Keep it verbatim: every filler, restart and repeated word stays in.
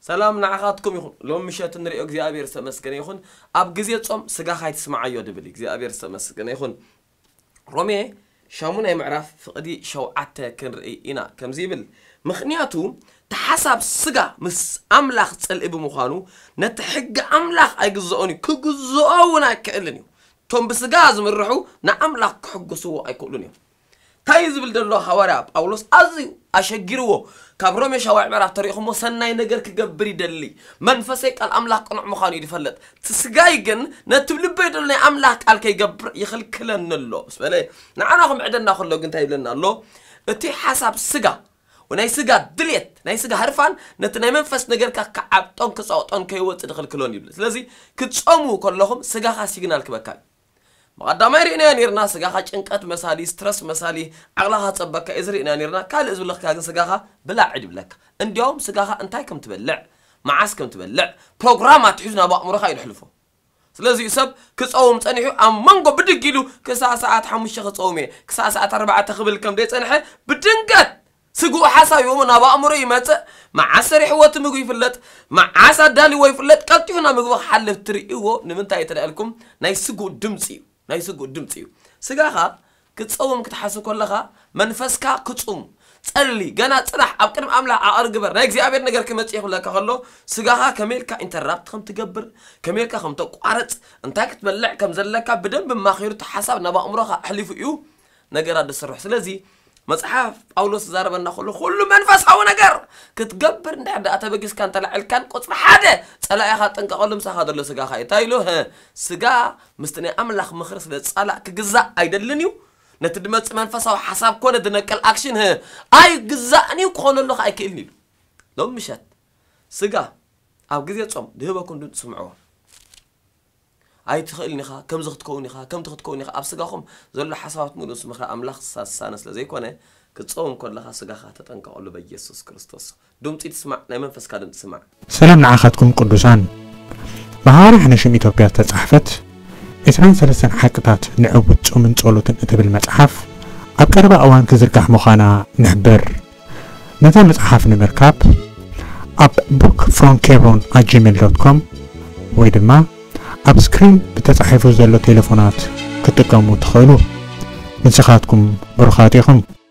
سلام نعخاتكم يخون لو مشيت نري እግዚአብሔር ተመስገን ይሁን አብ ጊዜ ጾም ስጋ ኻይት ስማዓዮ ድብል እግዚአብሔር ተመስገን ይሁን ሮሜ ሻሙናይ ምዕራፍ ፍቅዲ ሸውዓተ ክንርኢ ኢና ከምዚ ይብል ምኽንያቱ ተሐሳብ ስጋ ምስ አምላኽ ጽልእ ብምዃኑ ነቲ ሕግ አምላኽ አይግዝኦኒ ክግዝኦውና ከእልን ቶም ብስጋ ዝምርሑ ንአምላኽ ክሕግስዎ አይክእሉን እዮም ታይዝ ብል ደሎ ሐዋርያ ጳውሎስ አዝዩ አሸጊርዎ ካብ ሮሜ ሻዋዕ ምዕራፍ ተሪኹሞ ሰናይ ነገር ክገብር ይደሊ መንፈሰይ ቃል አምላኽ ቅኑዕ ምዃኑ ይድፈለጥ ትስጋይ ግን ነትብልበይ ደሎ ናይ አምላኽ ቃል ከይገብር ይኽልክለንሎ ስበለ ንዓናኹም ዕደና ከሎ ግን ታይ ይብለና ኣሎ እቲ ሐሳብ ስጋ ወናይ ስጋ ድልየት ናይ ስጋ ህርፋን ነቲ ናይ መንፈስ ነገርካ ከዓብጦን ክጻውጦን ከይወጽእ ድኽልክሎን ይብል ስለዚህ ክትጾሙ ከለኹም ስጋኻ ሲግናል ክበካል مقدمه رينا نيرنا سغاخا ጭንቀት መሳሊ ስትረስ መሳሊ አቅላኻ ጸበካ እዝሪና نيرنا ካል እዝብለካ ግን ስጋኻ ብላ ዕድብለካ እንዲያውም ስጋኻ እንታይ ከም ትበልዕ ማዓስ ከም ትበልዕ ፕሮግራማት ሒዝና ባእምሮኻ ይልሕልፎ ስለዚህ ሰብ ክጾም ጸኒሑ አመንጎ ብድግሉ ከሳ ሰዓት ሓሙሽተ ክጾም ከሳ ሰዓት ኣርባዕተ ክብል ከም ደጸንሐ ብድንገት ስጉ ሓሳብ ይወና ባእምሮ ይመጽእ ማዓሰሪ ሕወት ምግብ ይፍለጥ ማዓሳ ዳሊ ወይ ፍለጥ ቀጥዩና ምግብ ሓልፍ ትርእይዎ ንምንታይ ተደልኩም ናይ ስጉ ድምጽ ናይ ስጉ ድምጽ እዩ ስጋኻ ክጾም ክትሓስብ ከለኻ መንፈስካ ክጹም ጸሊ ገና ጽናሕ ኣብ ቅድም አምላኽ ኣርግበር ናይ እግዚአብሔር ነገር ክመጽእ ይኽለካ ከሎ ስጋኻ ከመልካ ኢንተራፕት ከም ትገብር ከመልካ ከም ተቋርጽ እንታይ ክትበልዕ ከም ዘለካ በደንብ ማኺሩ ተሓሳብ ናብ አእምሮኻ ኣሕሊፉ እዩ ነገራት ዝስርሕ ስለዚህ መጽሐፍ ጳውሎስ ዛረበና ከሎ ሁሉ መንፈሳዊ ነገር ክትገብር እንደዳ ተበግስካ እንተላዕልካን ቁጥር ሓደ ጸላኢኻ ጠንቀቀሉ ምሳኻ ደሎ ስጋኻ ይታይሎ ስጋ ምስትነ አምላኽ ምኽር ስለ ጸላእ ክግዛእ አይደልን እዩ ነቲ ድመጽ መንፈሳዊ ሐሳብ ኮነ ድነቀል አክሽን አይ ግዛእኒ ኮነሎ አይክልኒ ሎም ምሸት ስጋ ኣብ ግዜ ጾም ድህበኩም ድስምዑ አይ ትኽልኒኻ ከም ዝኽትከውኒኻ ከም ትኽትከውኒኻ ኣብ ስጋኹም ዘሎ ሐሳባት ሙሉስ ምኽራ አምላኽ ሳሳነስ ለዘይኮነ ክጾም ከለኻ ስጋኻ ተጠንቀቀሉ በኢየሱስ ክርስቶስ ድምጽ ትስማዕ ናይ መንፈስካ ድምጽ ትስማዕ ሰላም ንዓኻትኩም ቅዱሳን በሐዋርያ ሐነሽም ኢትዮጵያ ተጻሕፈት عشرين ثلاثة حقታት ንዕውት ጾምን ጸሎትን እትብል መጽሐፍ ኣብ ቀረባ እዋን ክዝርጋሕ ምዃና ንሕብር ነታ መጽሐፍ ንምርካብ ኣብ book from kebron at gmail dot com ወይ ድማ ኣብ ስክሪን ብተጻሒፉ ዘሎ ቴሌፎናት ክትጥቀሙ ትኽእሉ ንስኻትኩም ብሩኻት ኢኹም